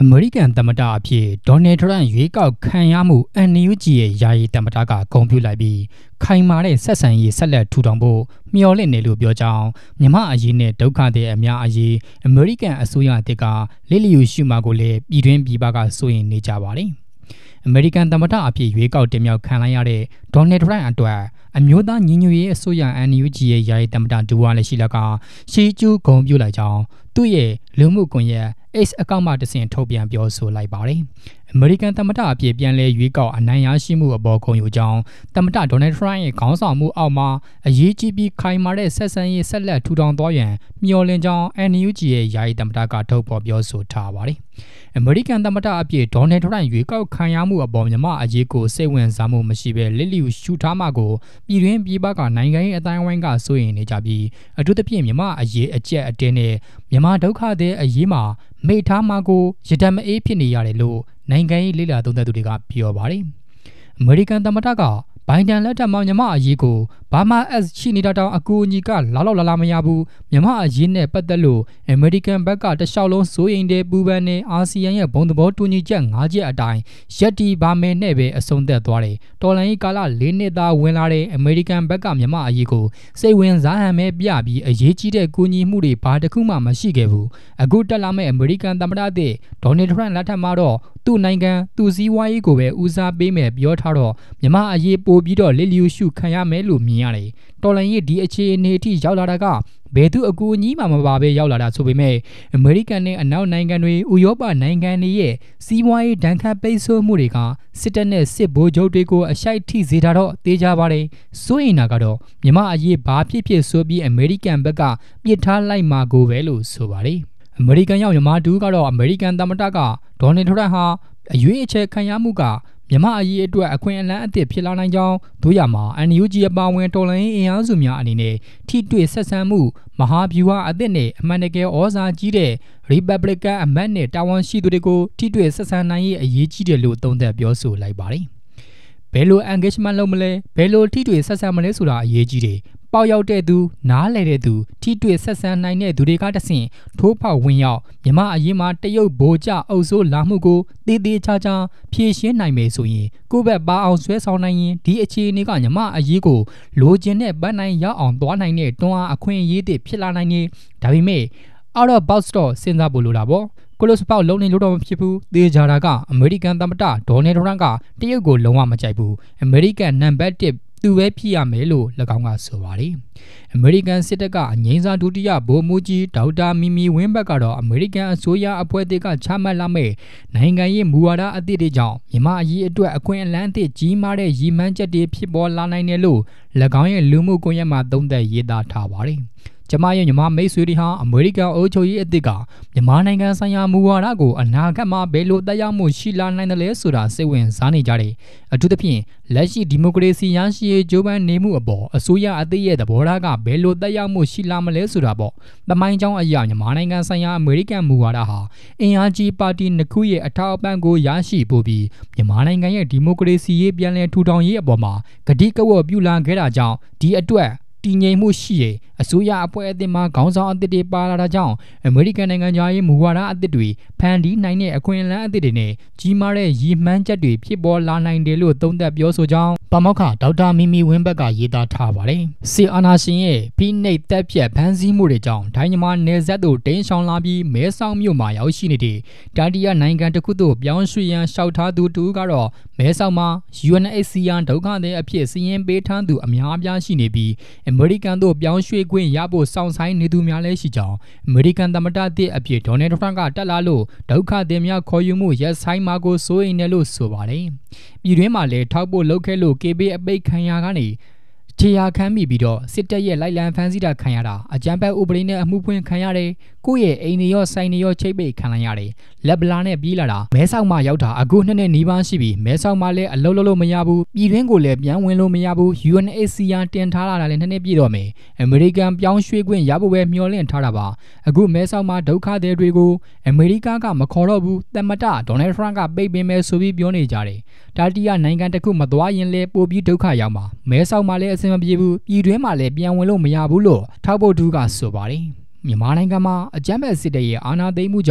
American သမ္မတအဖြစ် Donald Trump ရွေးကောက်ခံရမှု NUG ရဲ့ယာယီသမ္မတကဂုဏ်ပြုလိုက်ပြီးခိုင်မာတဲ့ဆက်ဆံရေးဆက်လက်ထူထောင်ဖို့မျှော်လင့်နေလို့ပြောကြောင်းမြန်မာအရေးနဲ့ဒုက္ခသည်အများအရေး American အစိုးရအသစ်ကလစ်လျူရှုမှာကိုလည်းပြည်တွင်းပြည်ပကစိုးရင်နေကြပါတယ်။ American သမ္မတအဖြစ်ရွေးကောက်တင်မြှောက်ခံလိုက်ရတဲ့ Donald Trump အတွက်အမျိုးသားညီညွတ်ရေးအစိုးရ NUG ရဲ့ယာယီသမ္မတဒူဝါလက်ရှိလကရှေးကျူးဂုဏ်ပြုလိုက်ကြောင်းသူ့ရဲ့လူမှုကွန်ရက် X အကောင့်မှတဆင့်ထုတ်ပြန်ပြောဆိုလိုက်ပါတယ်။ American သမ္မတအဖြစ်ပြန်လည်ရွေးကောက်အနိုင်ရရှိမှုအပေါ်ဂုဏ်ယူကြောင်းသမ္မတ Donald Trump ရဲ့ခေါင်းဆောင်မှုအောက်မှာအရေးကြီးပြီးခိုင်မာတဲ့ဆက်ဆံရေးဆက်လက်ထူထောင်သွားရန်မျှော်လင့်ကြောင်း NUG ရဲ့ယာယီသမ္မတကထုတ်ဖော်ပြောဆိုထားပါတယ်။ American သမ္မတအဖြစ် Donald Trump ရွေးကောက်ခံရမှုအပေါ်မြန်မာအရေးကိုစိတ်ဝင်စားမှုမရှိဘဲလစ်လျူရှုထားမှကိုပြည်တွင်းပြည်ပကနိုင်ငံရေးအတိုင်းအဝိုင်းကစိုးရိမ်နေကြပြီးအထူးသဖြင့်မြန်မာအရေးအကျက်အတင်းနဲ့မြန်မာဒုက္ခသည်အရေးမှာမေ့ထားမှကိုရတတ်မအေးဖြစ်နေရတယ်လို့နိုင်ငံရေးလေ့လာသုံးသပ်သူတွေကပြောပါတယ်။ American သမ္မတကဘိုင်ဒန်လက်ထက်မှာမြန်မာအရေးကိုဘာမှရှိနေတာတောင်အကူအညီကလောက်လာမရဘူးမြန်မာအရေးနဲ့ပတ်သက်လို့ American ဘက်ကတလျှောက်လုံးစိုးရိမ်တဲ့ပူပန်နဲ့အာဆီယံရဲ့ဘုံသဘောတူညီချက်၅ချက်အတိုင်းရက်တီပါမယ်နဲ့ပဲအဆုံးသတ်သွားတယ်တော်လှန်ရေးကာလ၄နှစ်သာဝင်လာတဲ့ American ဘက်ကမြန်မာအရေးကိုစိတ်ဝင်စားဟန်ပဲပြပြီးအရေးကြီးတဲ့ကူညီမှုတွေဘာတစ်ခုမှမရှိခဲ့ဘူးအခုတက်လာမဲ့ American သမ္မတသစ် Donald Trump လက်ထက်မှာတော့သူ့နိုင်ငံသူ့စည်းဝါးရေးကိုပဲဦးစားပေးမယ်ပြောထားတော့မြန်မာအရေးပို့ပြီးတော့လစ်လျူရှုခံရမယ်လို့မြင်ရတယ်တော်လှန်ရေးဒီအခြေအနေအထိရောက်လာတာကဘယ်သူအကူအညီမှမပါဘဲရောက်လာတာဆိုပေမဲ့ American နဲ့အနောက်နိုင်ငံတွေဥရောပနိုင်ငံတွေရဲ့စီးပွားရေးဒဏ်ခတ်ပိတ်ဆို့မှုတွေကစစ်တပ်နဲ့စစ်ဗိုလ်ချုပ်တွေကိုအရှိုက်ထိစေတာတော့သိကြပါတယ်စိုးရင်တာကတော့မြန်မာအရေးဘာဖြစ်ဖြစ်ဆိုပြီး American ဘက်ကပြစ်ထားလိုက်မှာကိုပဲလို့ဆိုပါတယ်American ရောက်မြန်မာတူကတော့ American သမ္မတက Donald Trump ဟာအရွေးအချယ်ခံရမှုကမြန်မာအရေးအတွက်အခွင့်အလမ်းအသစ်ဖြစ်လာနိုင်ကြောင်းတို့ရမှာ NUG အပါအဝင်တော်လှန်ရေးအင်အားစုများအနေနဲ့ထိတွေ့ဆက်ဆံမှုမဟာဗျူဟာအသစ်နဲ့အမှန်တကယ်ဩဇာကြီးတဲ့ Republican အမတ်နဲ့တာဝန်ရှိသူတွေကိုထိတွေ့ဆက်ဆံနိုင်ရေးအရေးကြီးတယ်လို့သုံးသပ်ပြောဆိုလိုက်ပါတယ်ဘယ်လို engagement လုပ်မလဲဘယ်လိုထိတွေ့ဆက်ဆံမလဲဆိုတာအရေးကြီးတယ်ပေါက်ရောက်တဲ့သူနားလည်တဲ့သူထိတွေ့ဆက်ဆံနိုင်တဲ့သူတွေကတဆင့်ထိုးဖောက်ဝင်ရောက်မြန်မာအရေးမှာတရုတ်ဗိုလ်ကျအုပ်စိုးလာမှုကိုတေးသေးချာချာဖြေရှင်းနိုင်မယ်ဆိုရင်ကိုယ့်ဘက်ပါအောင်ဆွဲဆောင်နိုင်ရင်ဒီအခြေအနေကမြန်မာအရေးကိုလိုချင်တဲ့ပန်းနိုင်ရောက်အောင်သွားနိုင်တဲ့တွန်းအားအခွင့်အရေးတွေဖြစ်လာနိုင်နေဒါပေမဲ့ out of box တော့စဉ်းစားဖို့လိုတာပေါ့ကိုလိုစပေါက်လုံးနေလို့တော့မဖြစ်ဘူးသေချာတာကအမေရိကန်သမ္မတဒေါ်နယ်ထရန့်ကတရုတ်ကိုလုံးဝမကြိုက်ဘူးအမေရိကန်နံပါတ်1သူပဲဖြစ်ရမယ်လို့၎င်းကဆိုပါတယ်အမေရိကန်စစ်တပ်ကအငြိမ်းစားဒုတိယဗိုလ်မှူးကြီးဒေါက်တာမီမီဝင်းဘက်ကတော့အမေရိကန်အစိုးရအဖွဲ့အသစ်ကချမှတ်လာမဲ့နိုင်ငံရေးမူဝါဒအသစ်တွေကြောင့်မြန်မာအရေးအတွက်အခွင့်အလမ်းအသစ်ကြီးမားတဲ့ရည်မှန်းချက်တွေဖြစ်ပေါ်လာနိုင်တယ်လို့၎င်းရဲ့လူမှုကွန်ရက်မှာသုံးသပ်ရေးသားထားပါတယ်ကျမရဲ့မြန်မာမိတ်ဆွေတွေဟာအမေရိကန်အုပ်ချုပ်ရေးအသစ်ကမြန်မာနိုင်ငံဆိုင်ရာမူဝါဒကိုအနာဂတ်မှာဘယ်လိုသက်ရောက်မှုရှိလာနိုင်တယ်လဲဆိုတာစိတ်ဝင်စားနေကြတယ်အထူးသဖြင့်လက်ရှိဒီမိုကရေစီရရှိရေးကြိုးပမ်းနေမှုအပေါ်အစိုးရအသစ်ရဲ့သဘောထားကဘယ်လိုသက်ရောက်မှုရှိလာမလဲဆိုတာပေါ့သမိုင်းကြောင်းအရာမြန်မာနိုင်ငံဆိုင်ရာအမေရိကန်မူဝါဒဟာအင်အားကြီးပါတီနှစ်ခုရဲ့အထောက်အပံ့ကိုရရှိဖို့ပြီးမြန်မာနိုင်ငံရဲ့ဒီမိုကရေစီရေးပြန်လည်ထူထောင်ရေးအပေါ်မှာကတိကဝတ်ပြုလာခဲ့တာကြောင့်ဒီအတွက်တည်ငြိမ်မှုရှိရဲ့အစိုးရအဖွဲ့အသစ်မှာခေါင်းဆောင်အသစ်တွေပါလာတာကြောင့်အမေရိကန်နိုင်ငံသားရေးမူဝါဒအသစ်တွေဖန်တီးနိုင်တဲ့အခွင့်အလမ်းအသစ်တွေနဲ့ကြီးမားတဲ့ရည်မှန်းချက်တွေဖြစ်ပေါ်လာနိုင်တယ်လို့သုံးသပ်ပြောဆိုကြောင်းပါမောက္ခဒေါက်တာမီမီဝင်းဘက်ကရေးသားထားပါတယ်စီအာနာရှင်ရဲ့ဖိနှိပ်တက်ပြတ်ဖန်ဆီးမှုတွေကြောင့်ဒိုင်းညီမနယ်စပ်တို့တင်းရှောင်လာပြီးမဲဆောက်မြို့မှာရောက်ရှိနေတဲ့တာတီယာနိုင်ငံတစ်ခုသို့ပြောင်းရွှေ့ရန်လျှောက်ထားသူတူကတော့မဲဆောက်မှာ UNHCR ဒုက္ခသည်အဖြစ်စီရင်ပေးထားသူအများအပြားရှိနေပြီးအမေရိကန်တို့ပြောင်းရွှေ့ခွင့်ရဖို့စောင့်ဆိုင်နေသူများလည်းရှိကြောင်းအမေရိကန်သမ္မတသစ်အဖြစ်ဒေါ်နယ်ထရန့်ကတက်လာလို့ဒုက္ခသည်များခေါ်ယူမှုရက်ဆိုင်မှာကိုစိုးရိမ်တယ်လို့ဆိုပါတယ်ပြည်တွင်းမှာလည်းထောက်ဖို့လုပ်ခဲ့လို့ KB အပိတ်ခံရကနေခြေရာခံမိပြီးတော့စစ်တပ်ရဲ့လိုက်လံဖမ်းဆီးတာခံရတာအကြမ်းဖက်ဥပဒေနဲ့အမှုဖွင့်ခံရတယ်ကိုယ့်ရဲ့အိမ်တွေရောဆိုင်တွေရောချိတ်ပိတ်ခံလိုက်ရတယ်လက်ဗလာနဲ့ပြေးလာတာမဲဆောက်မှာရောက်တာအခု2နှစ်နီးပါးရှိပြီမဲဆောက်မှာလည်းအလုပ်လုပ်လို့မရဘူးပြည်တွင်းကိုလည်းပြန်ဝင်လို့မရဘူး UNHCR တင်ထားလာတာလည်း2နှစ်ပြည့်တော့မယ်အမေရိကန်ပြောင်းရွှေ့ခွင့်ရဖို့ပဲမျှော်လင့်ထားတာပါအခုမဲဆောက်မှာဒုက္ခသည်တွေကိုအမေရိကကမခေါ်တော့ဘူးသမ္မတဒေါ်နယ်ထရန့်ကပိတ်ပင်မယ်ဆိုပြီးပြောနေကြတယ်တာတီယာနိုင်ငံတစ်ခုမသွားရင်လည်းပို့ပြီးဒုက္ခရောက်မှာမဲဆောက်မှာလည်းအဆင်မပြေဘူးပြည်တွင်းမှာလည်းပြန်ဝင်လို့မရဘူးလို့ထောက်ဖို့တူကဆိုပါတယ်မြန်မာနိုင်ငံမှာအကြမ်းဖက်စစ်တပ်ရဲ့အာဏာသိမ်းမှုကြောင့်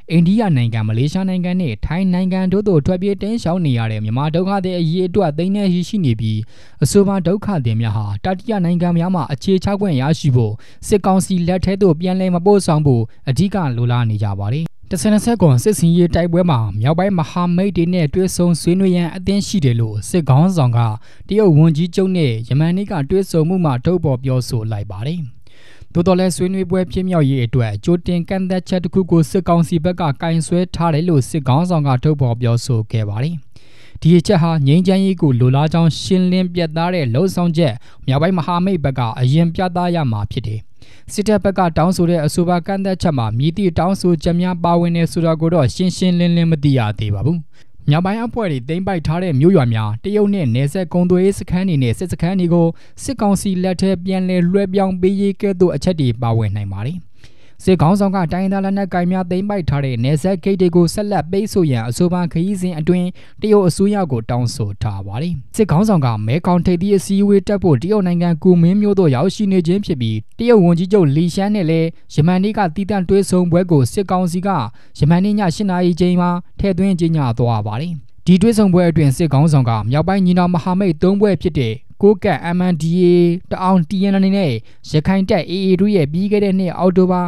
အိန္ဒိယနိုင်ငံမလေးရှားနိုင်ငံနဲ့ထိုင်းနိုင်ငံတို့တို့ထွက်ပြေးတင်းရှောင်နေရတဲ့မြန်မာဒုက္ခသည်အရေးအတွက်သိန်းနဲ့ရှိနေပြီးအဆိုပါဒုက္ခသည်များဟာတတိယနိုင်ငံများမှာအခြေချခွင့်ရရှိဖို့စစ်ကောင်စီလက်ထက်သို့ပြန်လည်မပို့ဆောင်ဖို့အဓိကလိုလားနေကြပါတယ်။တစ်ဆက်ကွန်စစ်စင်ရေးတိုက်ပွဲမှာမြောက်ပိုင်းမဟာမိတ်တွေနဲ့တွဲဆုံဆွေးနွေးရန်အသင့်ရှိတယ်လို့စစ်ခေါင်းဆောင်ကတရုတ်ဝန်ကြီးချုပ်နဲ့ယမန်နေ့ကတွဲဆုံမှုမှာထုတ်ဖော်ပြောဆိုလိုက်ပါတယ်။သို့တော်လည်းဆွေးနွေးပွဲဖြစ်မြောက်ရေးအတွက်ကြိုတင်ကန့်သက်ချက်တစ်ခုကိုစစ်ကောင်စီဘက်ကကင်ဆွဲထားတယ်လို့စစ်ခေါင်းဆောင်ကထုတ်ဖော်ပြောဆိုခဲ့ပါတယ်။ဒီအချက်ဟာငြိမ်းချမ်းရေးကိုလိုလားကြောင်းရှင်းလင်းပြသတဲ့လှုံ့ဆော်ချက်မြောက်ပိုင်းမဟာမိတ်ဘက်ကအရင်ပြသရမှာဖြစ်တယ်။စစ်တပ်ဘက်ကတောင်းဆိုတဲ့အဆိုပါကန့်သက်ချက်မှာမြည်သည့်တောင်းဆိုချက်များပါဝင်နေဆိုတာကိုတော့ရှင်းရှင်းလင်းလင်းမသိရသေးပါဘူး။မြောက်ပိုင်းအဖွဲ့တွေသိမ်းပိုက်ထားတဲ့မြို့ရွာများတရုတ်နဲ့နယ်စပ်ကုန်သွယ်ရေးစခန်းတွေနဲ့စစ်စခန်းတွေကိုစစ်ကောင်စီလက်ထဲပြန်လည်လွှဲပြောင်းပေးရေးကဲ့သို့အချက်တွေပါဝင်နိုင်ပါတယ်။စစ်ကောင်ဆောင်ကတိုင်းဒေသလက်နက်ကိုင်များသိမ်းပိုက်ထားတဲ့နယ်စပ်ဂိတ်တွေကိုဆက်လက်ပိတ်ဆို့ရန်အဆိုပါခရီးစဉ်အတွင်းတရုတ်အစိုးရကိုတောင်းဆိုထားပါတယ်။စစ်ကောင်ဆောင်ကမဲခေါင်ထိပ်သီးအစည်းအဝေးတက်ဖို့တရုတ်နိုင်ငံကူမင်းမြို့သို့ရောက်ရှိနေခြင်းဖြစ်ပြီးတရုတ်ဝန်ကြီးချုပ်လီရှမ်းနဲ့လည်းယမန်နေ့ကတည်တံ့တွဲဆုံပွဲကိုစစ်ကောင်စီကယမန်နေ့ည8 နာရီချိန်မှာထည့်သွင်းကြေညာသွားပါတယ်။ဒီတွဲဆုံပွဲအတွင်းစစ်ကောင်ဆောင်ကမြောက်ပိုင်းညီနောင်မဟာမိတ်၃ဘွဲ့ဖြစ်တဲ့ကိုကတ် MNDA တအောင် TNL နဲ့ရခိုင်တပ် AA တို့ရဲ့ပြီးခဲ့တဲ့နှစ်အောက်တိုဘာ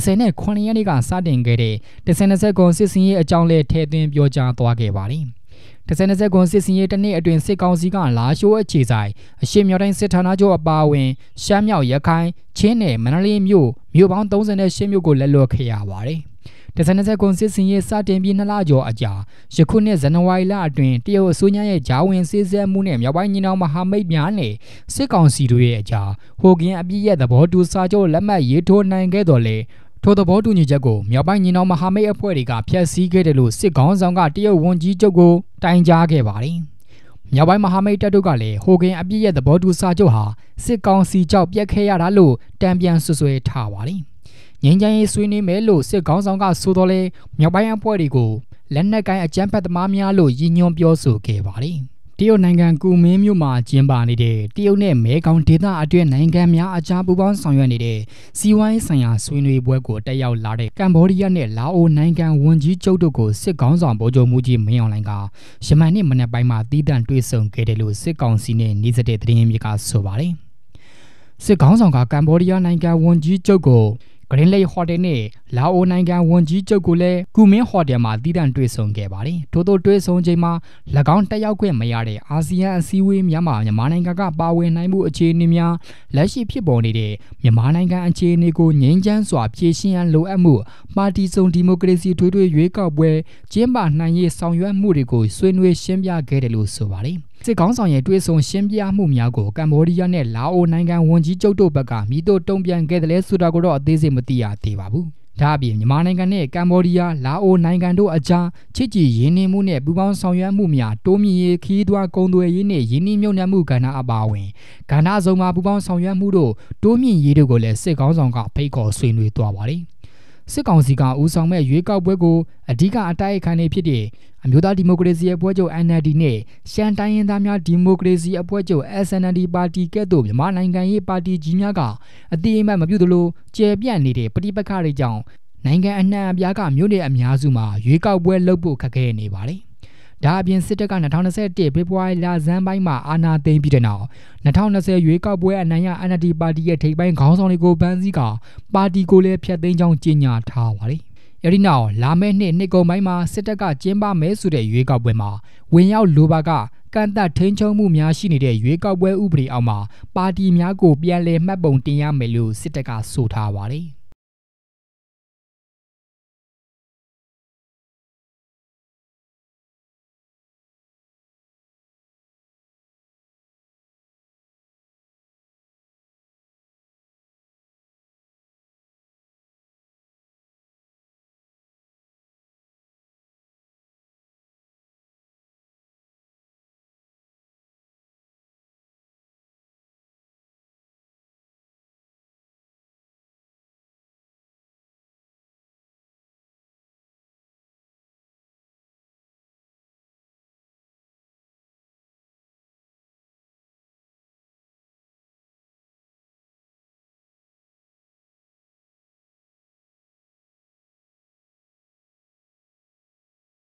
29ရက်နေ့ကစတင်ခဲ့တဲ့10ကွန်စစ်စင်ရေးအကြောင်းလဲထည့်သွင်းပြောကြားသွားခဲ့ပါတယ်။10ကွန်စစ်စင်ရေးတစ်နှစ်အတွင်းစစ်ကောင်စီကလာရှိုးအခြေဆိုင်အရှေ့မြောက်တိုင်းစစ်ဌာနချုပ်အပါအဝင်ရှမ်းမြောက်ရခိုင်ချင်းနယ်မန္တလေးမြို့ပေါင်း38မြို့ကိုလက်လွတ်ခဲ့ရပါတယ်။10ကွန်စစ်စင်ရေးစတင်ပြီး2လကျော်အကြာယခုနှစ်ဇန်နဝါရီလအတွင်းတရုတ်အစိုးရရဲ့ဂျာဝင်စစ်ဆေးမှုနဲ့မြောက်ပိုင်းညီနောင်မဟာမိတ်များနဲ့စစ်ကောင်စီတို့ရဲ့အကြာဟိုကင်းအပြည့်ရဲ့သဘောတူစာချုပ်လက်မှတ်ရေးထိုးနိုင်ခဲ့တော်လဲထိုသဘောတူညီချက်ကိုမြောက်ပိုင်းညီနောင်မဟာမိတ်အဖွဲ့တွေကဖျက်ဆီးခဲ့တယ်လို့စစ်ကောင်ဆောင်ကတရုတ်ဝန်ကြီးချုပ်ကိုတိုင်ကြားခဲ့ပါတယ်။မြောက်ပိုင်းမဟာမိတ်တပ်တို့ကလည်းဟိုကင်းအပြည့်ရဲ့သဘောတူစာချုပ်ဟာစစ်ကောင်စီကြောင့်ပြတ်ခဲ့ရတာလို့တံပြန်ဆွဆွဲထားပါတယ်။ငြိမ်းချမ်းရေးဆွေးနွေးမယ်လို့စစ်ကောင်ဆောင်ကဆိုတော့လေမြောက်ပိုင်းအဖွဲ့တွေကိုလက်နက်ကိုင်အကြမ်းဖက်သမားများလို့ရည်ညွှန်းပြောဆိုခဲ့ပါတယ်။တရုတ်နိုင်ငံကူမင်းမြို့မှာကျင်းပနေတဲ့တရုတ်နဲ့မဲခေါင်ဒေသအတွင်းနိုင်ငံများအကြားပူးပေါင်းဆောင်ရွက်နေတဲ့စီးပွားရေးဆိုင်ရာဆွေးနွေးပွဲကိုတက်ရောက်လာတဲ့ကမ္ဘောဒီးယားနဲ့လာအိုနိုင်ငံဝန်ကြီးချုပ်တို့ကိုစစ်ကောင်ဆောင်ဗိုလ်ချုပ်မှုကြီးမင်းအောင်လှိုင်ကယမန်နေ့မနက်ပိုင်းမှာတီးတန့်တွေ့ဆုံခဲ့တယ်လို့စစ်ကောင်စီနဲ့နှိစတဲ့သတင်းမြစ်ကဆိုပါတယ်။စစ်ကောင်ဆောင်ကကမ္ဘောဒီးယားနိုင်ငံဝန်ကြီးချုပ်ကိုဂရင်းလိတ်ဟိုတယ်နဲ့လာအိုနိုင်ငံဝန်ကြီးချုပ်ကိုလည်းကူမင်းဟိုတယ်မှာတည်တံ့တွေ့ဆုံခဲ့ပါတယ်။ထို့သောတွေ့ဆုံချိန်မှာ၎င်းတက်ရောက်ခွင့်မရတဲ့အာဆီယံအစည်းအဝေးများမှာမြန်မာနိုင်ငံကပါဝင်နိုင်မှုအခြေအနေများလက်ရှိဖြစ်ပေါ်နေတဲ့မြန်မာနိုင်ငံအခြေအနေကိုငြိမ်းချမ်းစွာဖြေရှင်းရန်လိုအပ်မှုပါတီစုံဒီမိုကရေစီထွေထွေရွေးကောက်ပွဲကျင်းပနိုင်ရေးဆောင်ရွက်မှုတွေကိုဆွေးနွေးရှင်းပြခဲ့တယ်လို့ဆိုပါတယ်။စစ်ကောင်ဆောင်ရဲ့တွေ့ဆုံရှင်းပြမှုများကိုကမ္ဘောဒီးယားနဲ့လာအိုနိုင်ငံဝန်ကြီးချုပ်တို့ဘက်ကမိတို့တုံ့ပြန်ခဲ့တယ်လဲဆိုတာကိုတော့အသေးစိတ်မသိရသေးပါဘူး။ဒါအပြင်မြန်မာနိုင်ငံနဲ့ကမ္ဘောဒီးယားလာအိုနိုင်ငံတို့အကြားချစ်ကြည်ရင်းနှီးမှုနဲ့ပူးပေါင်းဆောင်ရွက်မှုများတိုးမြင့်ရေးခီးသွွားကုန်သွယ်ရေးနဲ့ရင်းနှီးမြှုပ်နှံမှုကဏ္ဍအပါအဝင်ကဏ္ဍစုံမှာပူးပေါင်းဆောင်ရွက်မှုတို့တိုးမြင့်ရေးတို့ကိုလည်းစစ်ကောင်ဆောင်ကဖိတ်ခေါ်ဆွေးနွေးသွားပါတယ်။စစ်ကောင်စီကဦးဆောင်မဲ့ရွေးကောက်ပွဲကိုအဓိကအတိုက်အခံတွေဖြစ်တဲ့အမျိုးသားဒီမိုကရေစီအဖွဲ့ချုပ် NLD နဲ့ရှမ်းတိုင်းရင်းသားများဒီမိုကရေစီအဖွဲ့ချုပ် SNLD ပါတီကဲ့သို့မြန်မာနိုင်ငံရေးပါတီကြီးများကအတိအမှတ်မပြုသလိုကျယ်ပြန့်နေတဲ့ပဋိပက္ခတွေကြောင့်နိုင်ငံအနှံ့အပြားကမြို့နယ်အများစုမှာရွေးကောက်ပွဲလုပ်ဖို့ခက်ခဲနေပါတယ်။ဒါအပြင်စစ်တပ်က2021ဖေဖော်ဝါရီလဆန်းပိုင်းမှာအာဏာသိမ်းပြီးတဲ့နောက်2020ရွေးကောက်ပွဲအနိုင်ရ NLD ပါတီရဲ့ထိပ်ပိုင်းခေါင်းဆောင်တွေကိုပန်းစည်းကပါတီကိုလည်းဖျက်သိမ်းကြောင်းကြေညာထားပါတယ်။အဲဒီနောက်လာမယ့်နှစ်ကုန်ပိုင်းမှာစစ်တပ်ကကျင်းပမယ်ဆိုတဲ့ရွေးကောက်ပွဲမှာဝင်ရောက်လိုပါကကန့်သတ်ထိန်းချုပ်မှုများရှိနေတဲ့ရွေးကောက်ပွဲဥပဒေအောက်မှာပါတီများကိုပြန်လည်မှတ်ပုံတင်ရမယ်လို့စစ်တပ်ကဆိုထားပါတယ်။